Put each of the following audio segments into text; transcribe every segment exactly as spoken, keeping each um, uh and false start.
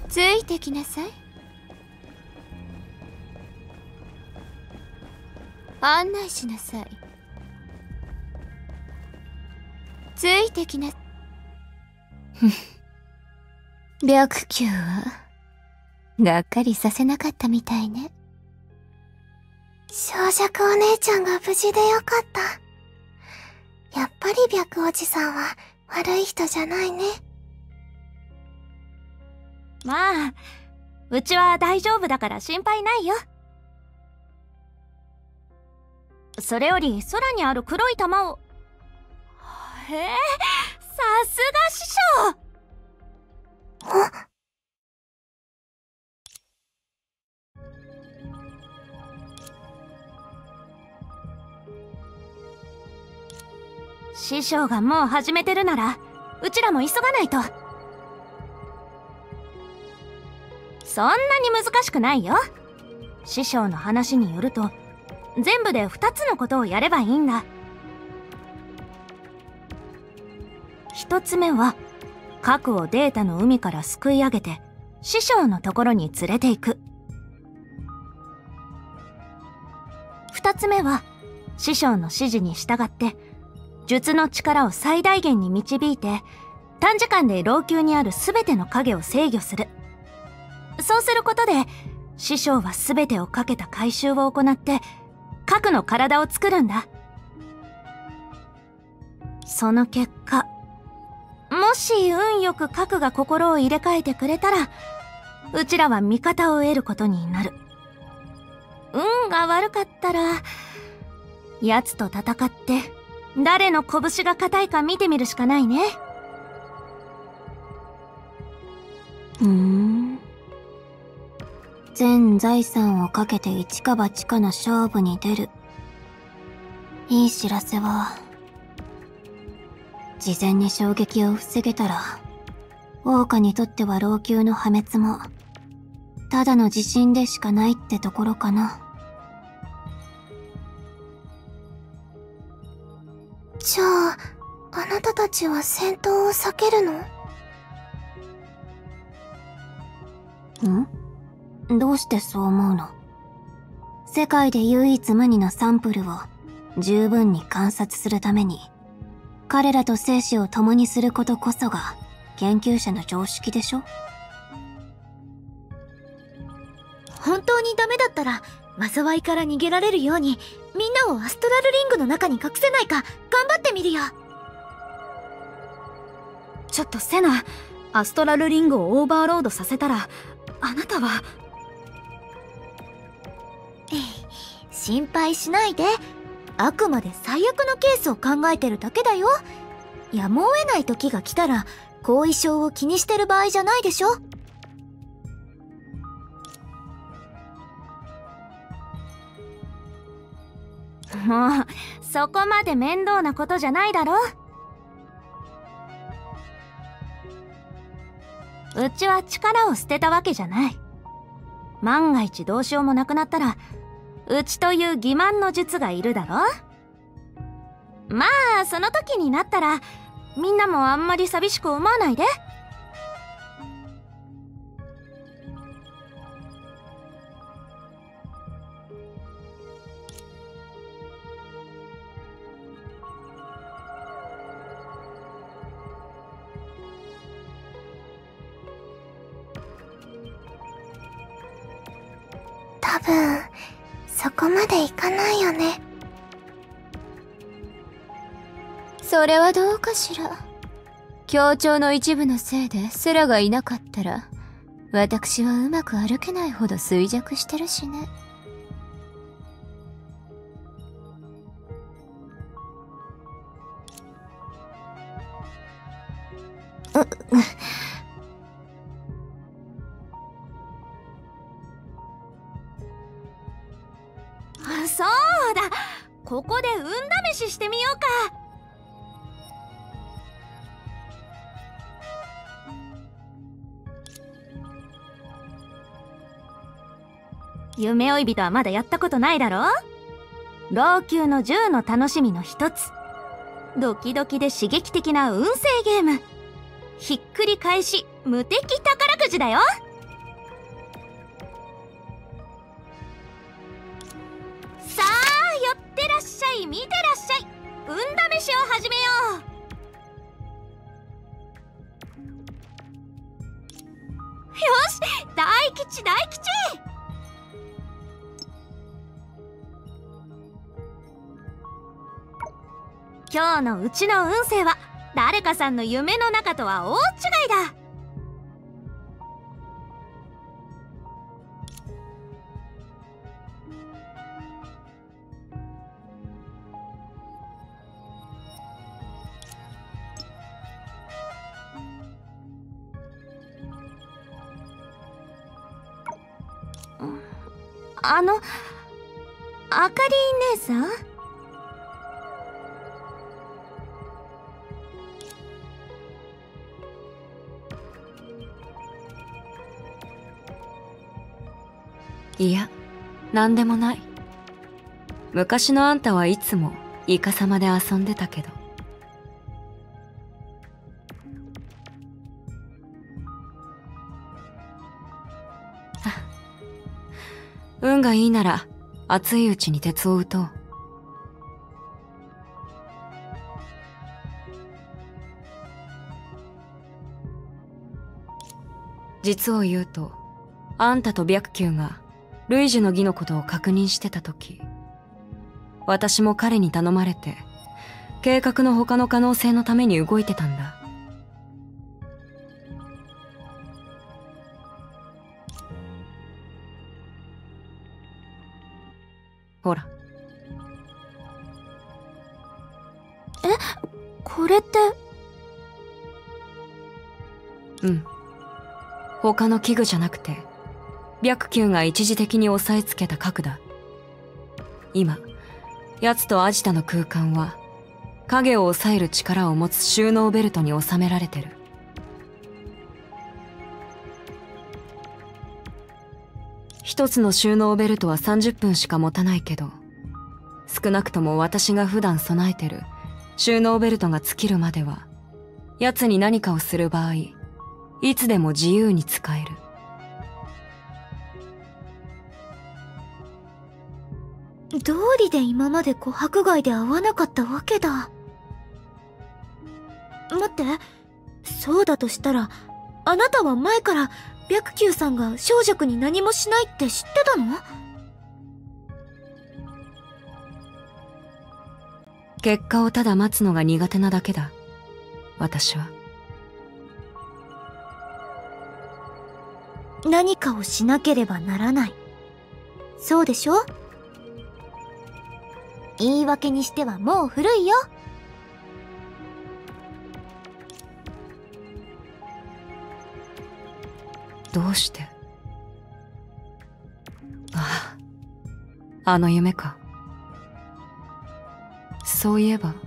ついてきなさい。案内しなさい。ついてきな。白球はがっかりさせなかったみたいね。 小尺お姉ちゃんが無事でよかった。やっぱり白おじさんは悪い人じゃないね。 まあ、うちは大丈夫だから心配ないよ。それより空にある黒い玉を。へえ、さすが師匠。 あ、 師匠がもう始めてるならうちらも急がないと。そんなに難しくないよ。師匠の話によると全部でふたつのことをやればいいんだ。ひとつめは核をデータの海からすくい上げて師匠のところに連れて行く。ふたつめは師匠の指示に従って術の力を最大限に導いて短時間で老朽にある全ての影を制御する。そうすることで師匠は全てをかけた回収を行って核の体を作るんだ。その結果、もし運よく核が心を入れ替えてくれたらうちらは味方を得ることになる。運が悪かったら奴と戦って誰の拳が硬いか見てみるしかないね。 うーん。全財産をかけて一か八かの勝負に出る。いい知らせは、事前に衝撃を防げたら、桜花にとっては老朽の破滅も、ただの自信でしかないってところかな。 じゃあ、あなたたちは戦闘を避けるの？ ん？どうしてそう思うの？世界で唯一無二のサンプルを十分に観察するために、彼らと生死を共にすることこそが研究者の常識でしょ？ 本当にダメだったら災いから逃げられるようにみんなをアストラルリングの中に隠せないか頑張ってみるよ。 ちょっとセナ、アストラルリングをオーバーロードさせたらあなたは。 心配しないで。あくまで最悪のケースを考えてるだけだよ。やむを得ない時が来たら後遺症を気にしてる場合じゃないでしょ。 もうそこまで面倒なことじゃないだろ。うちは力を捨てたわけじゃない。万が一どうしようもなくなったらうちという欺瞞の術がいるだろ。まあその時になったらみんなもあんまり寂しく思わないで。 多分、そこまでいかないよね。 それはどうかしら。協調の一部のせいでセラがいなかったら、私はうまく歩けないほど衰弱してるしね。う、うそうだ、ここで運試ししてみようか。夢追い人はまだやったことないだろ。老朽の銃の楽しみの一つ、ドキドキで刺激的な運勢ゲーム、ひっくり返し無敵宝くじだよ。 い見てらっしゃい。運試しを始めよう。よし、大吉大吉。今日のうちの運勢は誰かさんの夢の中とは大違いだ。あの、あかり姉さん？ いや、なんでもない。昔のあんたはいつもイカサマで遊んでたけど。運がいいなら熱いうちに鉄を打とう。実を言うと、あんたと白球がルイジュの儀のことを確認してた時、私も彼に頼まれて計画の他の可能性のために動いてたんだ。ほら。 え、これって。 うん。他の器具じゃなくて、白球が一時的に押さえつけた核だ。今、奴とアジタの空間は、影を抑える力を持つ収納ベルトに収められてる。一つの収納ベルトはさんじゅっぷんしか持たないけど、少なくとも私が普段備えてる収納ベルトが尽きるまでは、奴に何かをする場合、いつでも自由に使える。 道理で今まで琥珀街で会わなかったわけだ。待って、そうだとしたら、あなたは前から白球さんが小弱に何もしないって知ってたの？ 結果をただ待つのが苦手なだけだ。私は。 何かをしなければならない。そうでしょ？言い訳にしてはもう古いよ。 どうして？ああ、あの夢か。そういえば。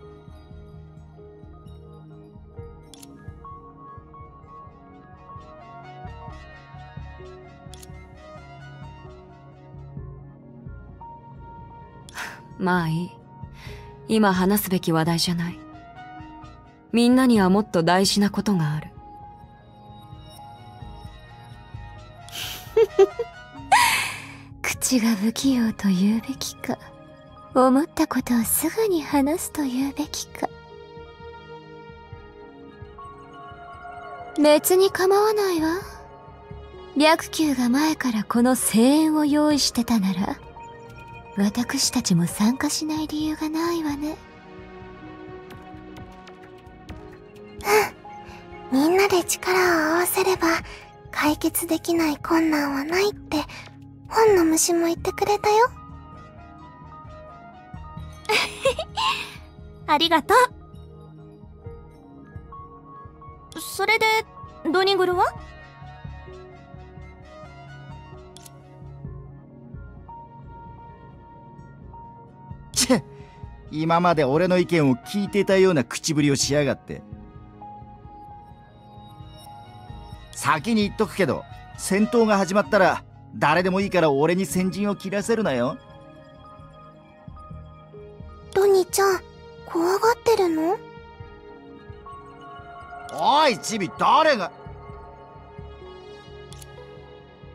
まあいい。今話すべき話題じゃない。みんなにはもっと大事なことがある。 口が不器用と言うべきか、思ったことをすぐに話すと言うべきか。別に構わないわ。白球が前からこの声援を用意してたなら、私たちも参加しない理由がないわね。 うん。みんなで力を合わせれば解決できない困難はないって本の虫も言ってくれたよ。 ありがとう。それでドニグルは？ チェ、今まで俺の意見を聞いていたような口ぶりをしやがって。先に言っとくけど、戦闘が始まったら誰でもいいから俺に先陣を切らせるなよ。 ドニちゃん、怖がってるの？ おいチビ、誰が。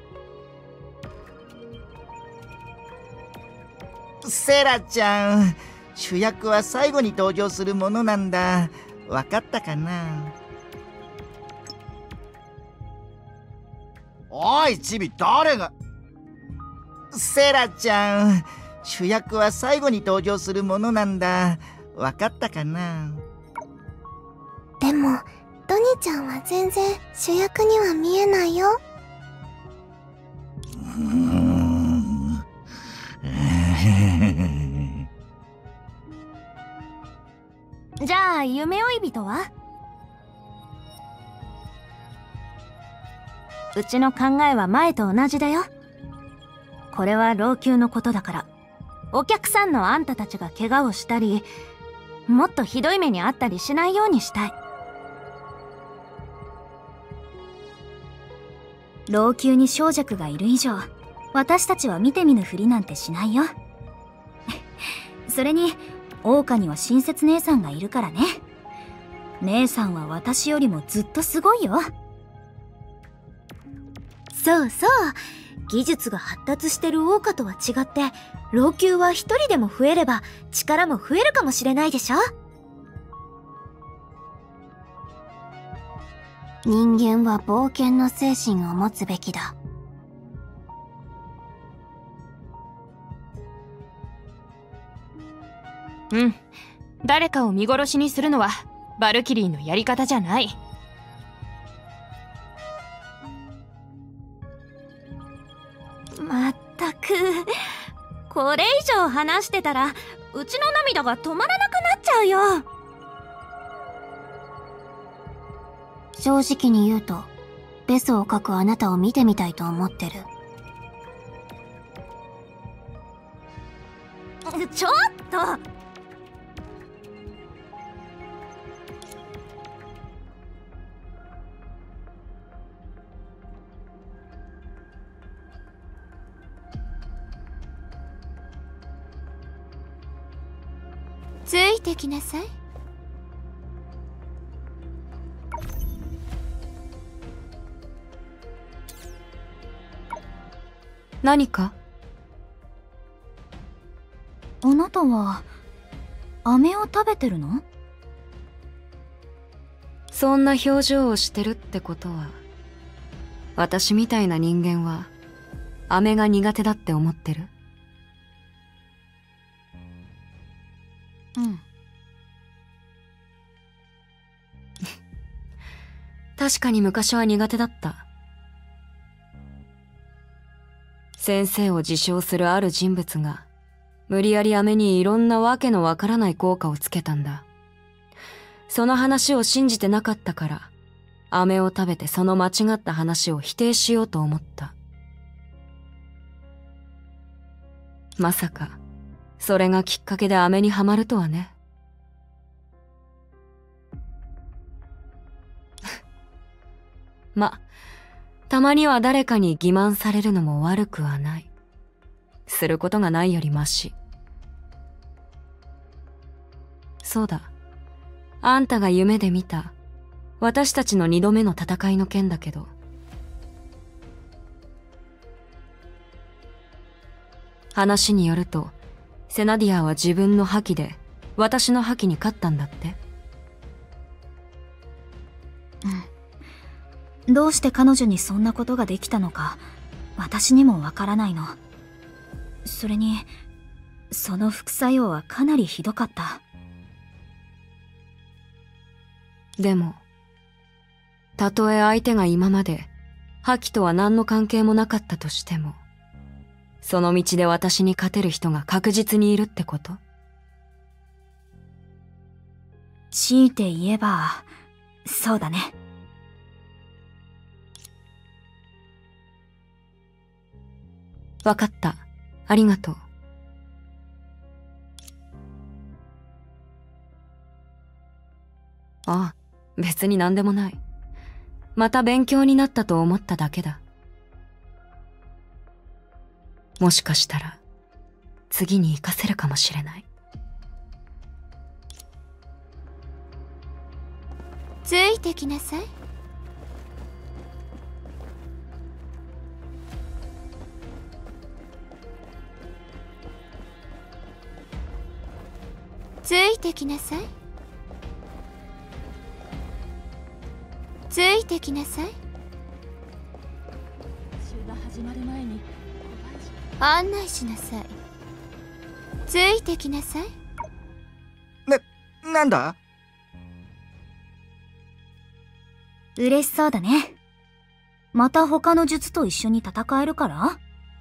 セラちゃん、 主役は最後に登場するものなんだ。わかったかな？おいチビ、誰が？セラちゃん、主役は最後に登場するものなんだ。わかったかな？ でもドニちゃんは全然主役には見えないよ。 うーんじゃあ夢追い人は？うちの考えは前と同じだよ。これは老朽のことだから、お客さんのあんたたちが怪我をしたり、もっとひどい目にあったりしないようにしたい。 老朽に小弱がいる以上、私たちは見て見ぬふりなんてしないよ。それに桜花には親切姉さんがいるからね。姉さんは私よりもずっとすごいよ。そうそう、技術が発達してる桜花とは違って、老朽は一人でも増えれば力も増えるかもしれないでしょ。 人間は冒険の精神を持つべきだ。 うん。誰かを見殺しにするのはバルキリーのやり方じゃない。 まったく、これ以上話してたらうちの涙が止まらなくなっちゃうよ。 正直に言うと、ベスを描くあなたを見てみたいと思ってる。 ちょっと！ ついてきなさい。 何か？ あなたは飴を食べてるの？ そんな表情をしてるってことは、私みたいな人間は飴が苦手だって思ってる？ うん。 確かに昔は苦手だった。先生を自称するある人物が無理やり飴にいろんなわけのわからない効果をつけたんだ。その話を信じてなかったから、飴を食べてその間違った話を否定しようと思った。まさかそれがきっかけで飴にはまるとはね。ま、たまには誰かに欺瞞されるのも悪くはない。することがないよりマシ。そうだ。あんたが夢で見た私たちの二度目の戦いの件だけど、話によるとセナディアは自分の覇気で私の覇気に勝ったんだって。 うん。どうして彼女にそんなことができたのか私にもわからないの。それにその副作用はかなりひどかった。 でもたとえ相手が今まで覇気とは何の関係もなかったとしても、その道で私に勝てる人が確実にいるってこと？ 強いて言えばそうだね。 わかった。ありがとう。ああ、別に何でもない。また勉強になったと思っただけだ。もしかしたら次に活かせるかもしれない。 ついてきなさい。 ついてきなさい。ついてきなさい。案内しなさい。ついてきなさい。 な、なんだ？ 嬉しそうだね。また他の術と一緒に戦えるから？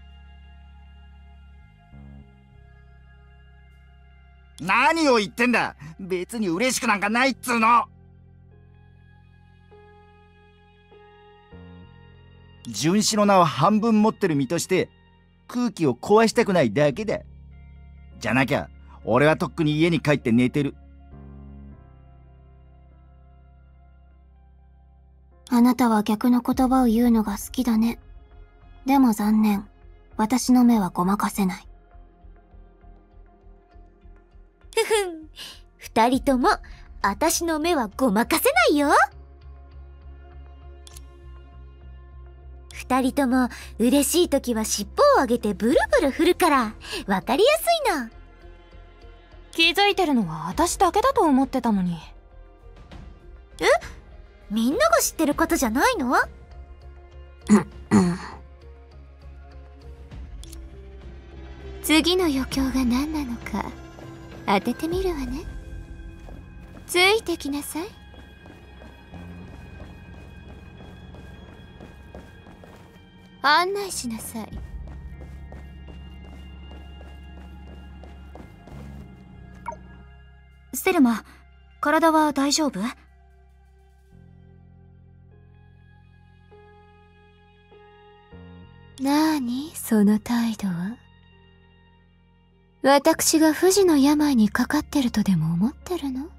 何を言ってんだ。別に嬉しくなんかないっつうの。殉死の名を半分持ってる身として空気を壊したくないだけだ。じゃなきゃ俺はとっくに家に帰って寝てる。 あなたは逆の言葉を言うのが好きだね。でも残念。私の目はごまかせない。 ふふん。二人とも、私の目はごまかせないよ。二人とも、嬉しい時は尻尾を上げてブルブル振るから、わかりやすいの。 気づいてるのは私だけだと思ってたのに。 え？みんなが知ってることじゃないの？次の余興が何なのか当ててみるわね。ついてきなさい。案内しなさい。 セルマ、体は大丈夫？ なーに、その態度は。私が不治の病にかかってるとでも思ってるの？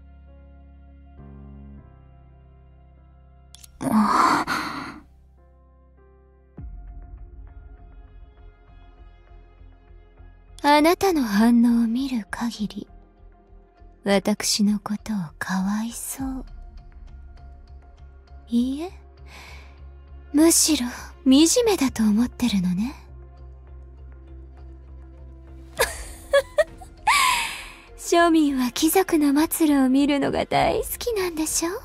あなたの反応を見る限り、私のことをかわいそう。いいえ、むしろ惨めだと思ってるのね。庶民は貴族の末路を見るのが大好きなんでしょ？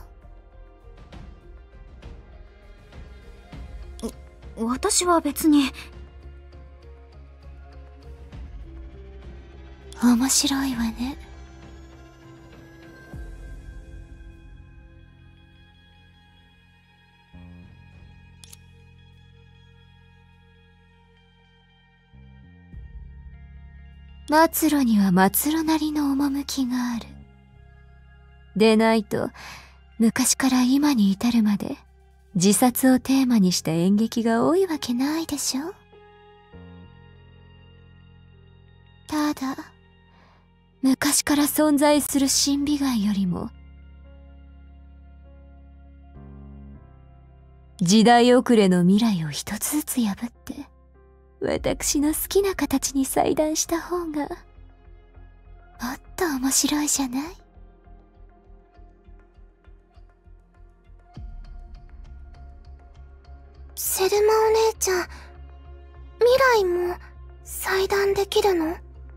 私は別に。 面白いわね。末路には末路なりの趣がある。でないと、昔から今に至るまで自殺をテーマにした演劇が多いわけないでしょ？ただ、昔から存在する審美眼よりも、時代遅れの未来を一つずつ破って、私の好きな形に裁断した方が、もっと面白いじゃない？ セルマお姉ちゃん、未来も裁断できるの？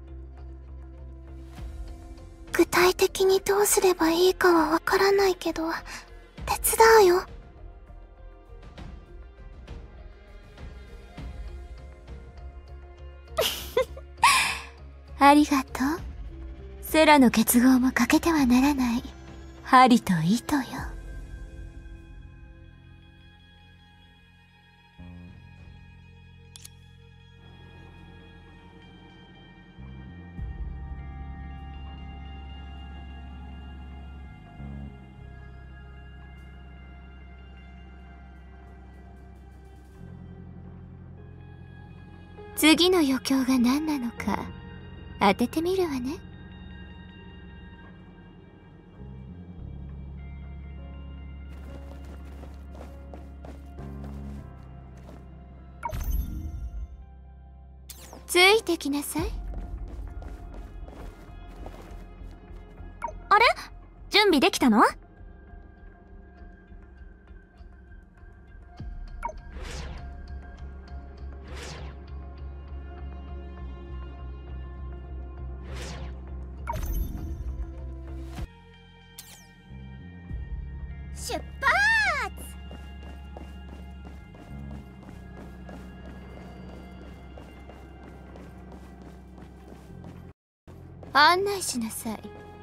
具体的にどうすればいいかはわからないけど、手伝うよ。 ありがとう。セラの結合も欠けてはならない針と糸よ。次の余興が何なのか当ててみるわね。ついてきなさい。 あれ？準備できたの？ 案内しなさい。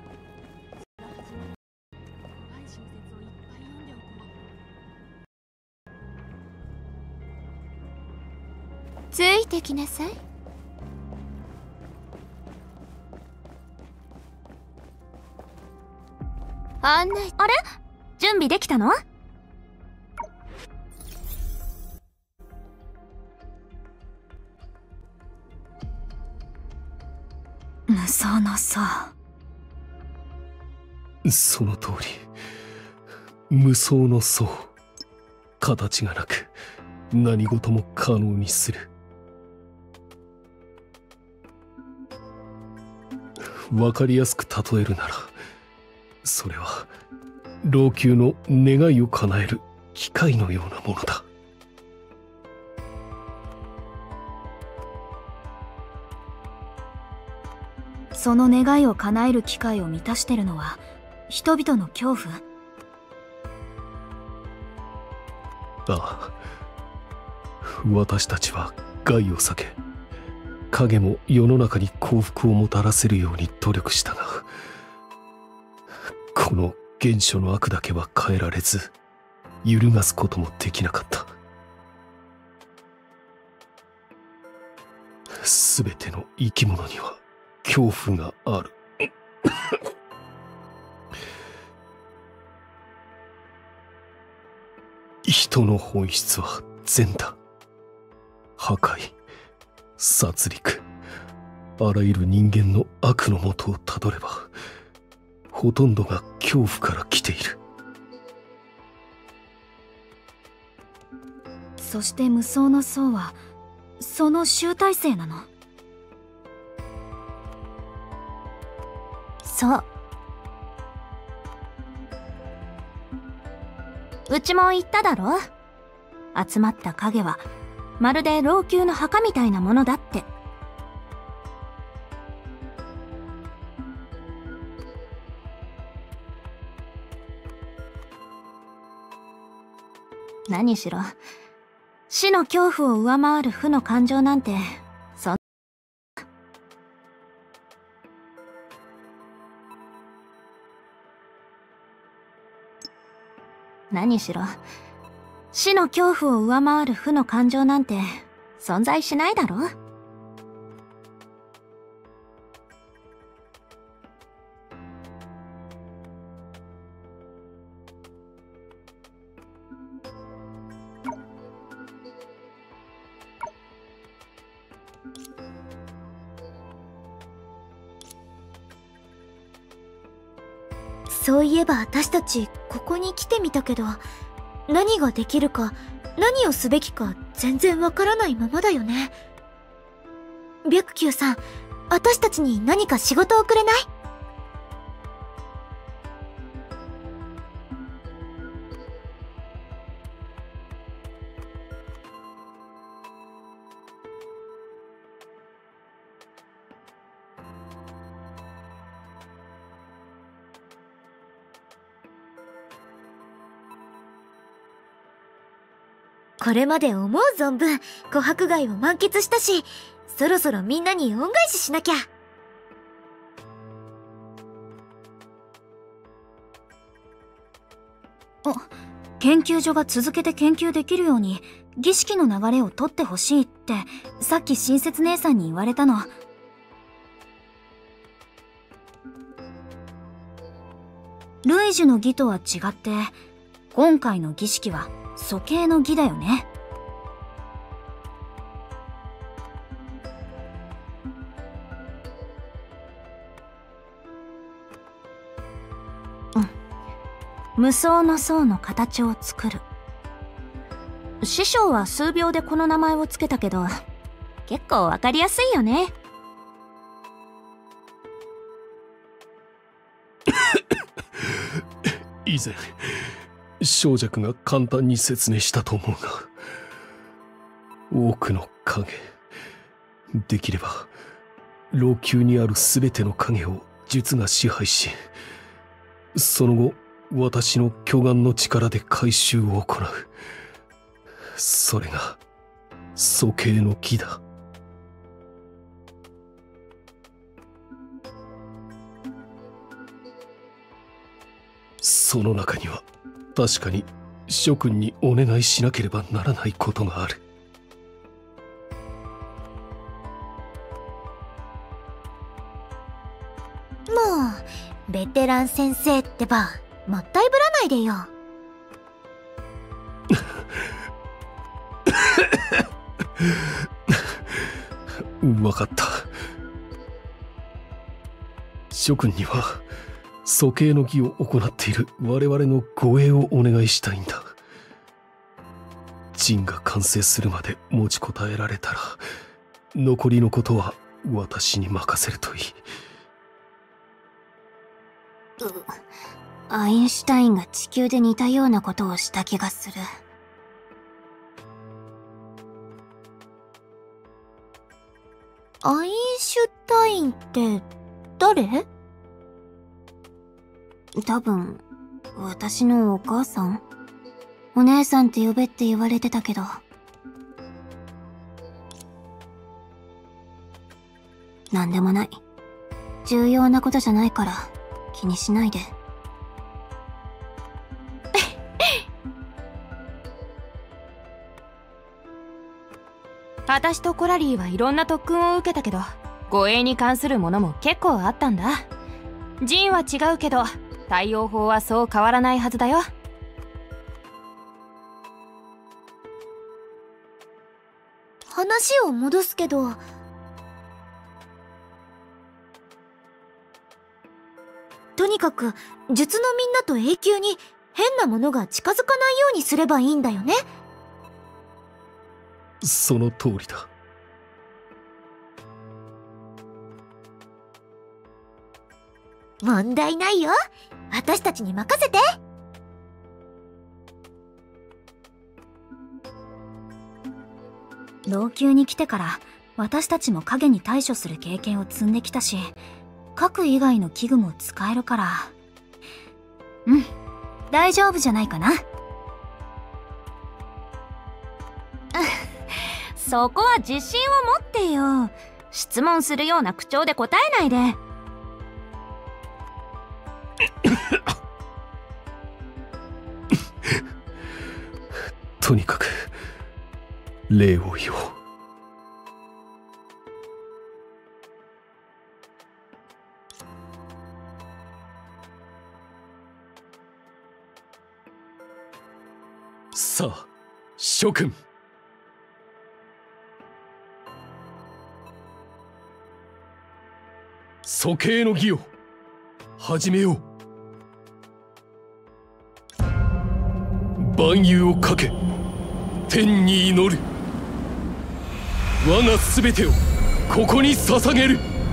ついてきなさい。案内。 あれ？準備できたの？ 無双の層。 その通り、無双の層。形がなく何事も可能にする。わかりやすく例えるなら、それは老朽の願いを叶える機械のようなものだ。 その願いを叶える機会を満たしてるのは人々の恐怖？ ああ、私たちは害を避け、影も世の中に幸福をもたらせるように努力したが、この原初の悪だけは変えられず、揺るがすこともできなかった。すべての生き物には恐怖がある。人の本質は善だ。破壊、殺戮、あらゆる人間の悪のもとをたどれば、ほとんどが恐怖から来ている。 そして無双の層はその集大成なの？ そう。うちも言っただろ？集まった影はまるで老朽の墓みたいなものだって。何しろ死の恐怖を上回る負の感情なんてそん何しろ死の恐怖を上回る負の感情なんて存在しないだろ？ そういえば私たちここに来てみたけど、何ができるか何をすべきか全然わからないままだよね。白球さん、私たちに何か仕事をくれない？これまで思う存分琥珀街を満喫したし、そろそろみんなに恩返ししなきゃ。 あ、研究所が続けて研究できるように儀式の流れを取ってほしいってさっき親切姉さんに言われたの。ルイジュの儀とは違って今回の儀式は鼠径の儀だよね。 うん。無双の層の形を作る。師匠は数秒でこの名前をつけたけど、結構わかりやすいよね。 以前小弱が簡単に説明したと思うが、多くの影、できれば老朽にある全ての影を術が支配し、その後私の巨眼の力で回収を行う。それが鼠径の儀だ。 その中には確かに諸君にお願いしなければならないことがある。 もうベテラン先生ってばもったいぶらないでよ。 わかった。諸君には蘇慶の儀を行っている我々の護衛をお願いしたいんだ。陣が完成するまで持ちこたえられたら残りのことは私に任せるといい。 アインシュタインが地球で似たようなことをした気がする。 アインシュタインって誰？ 多分私のお母さん。お姉さんって呼べって言われてたけど。なんでもない。重要なことじゃないから気にしないで。 私とコラリーはいろんな特訓を受けたけど、護衛に関するものも結構あったんだ。陣は違うけど対応法はそう変わらないはずだよ。 話を戻すけど、とにかく術のみんなと永久に変なものが近づかないようにすればいいんだよね。 その通りだ。 問題ないよ。私たちに任せて。 老朽に来てから私たちも影に対処する経験を積んできたし、核以外の器具も使えるから、うん、大丈夫じゃないかな。 そこは自信を持ってよ。質問するような口調で答えないで。 とにかく礼を言おう。さあ諸君、蘇慶の儀を始めよう。万有をかけ天に祈る。我が全てをここに捧げる。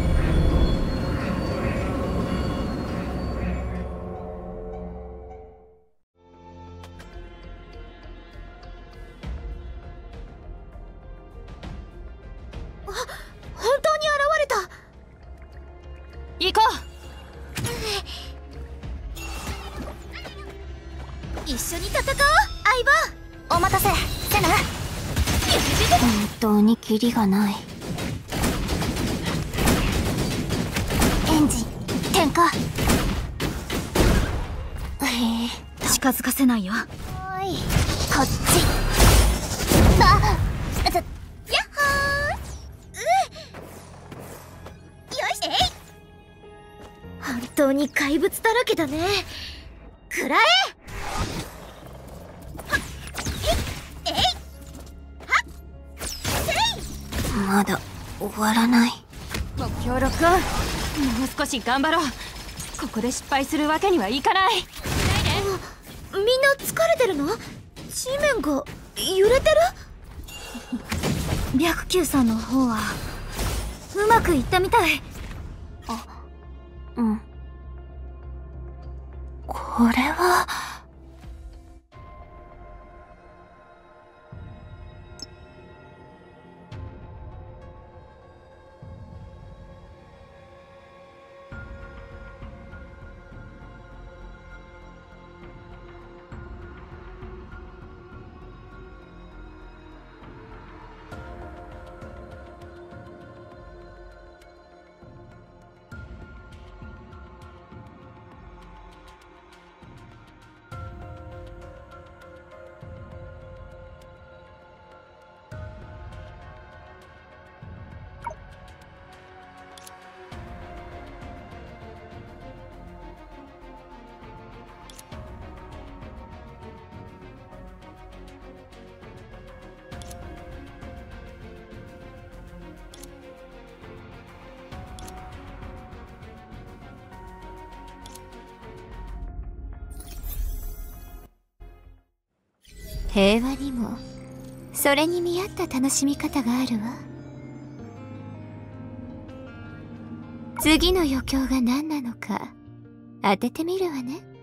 あ、本当に現れた。 行こう。一緒に戦おう、相棒。 お待たせ、セナ。 本当にキリがない。 エンジン点火。 へえ、近づかせないよ。 おい、こっち。あっ、やっほー。うよし、えい。本当に怪物だらけだね。くらえ。 まだ終わらない。 目標ロックオン。もう少し頑張ろう。ここで失敗するわけにはいかない。 みんな疲れてるの？地面が揺れてる？ 白球さんの方はうまくいったみたい。 あ、うん。これは。 平和にもそれに見合った楽しみ方があるわ。次の余興が何なのか当ててみるわね。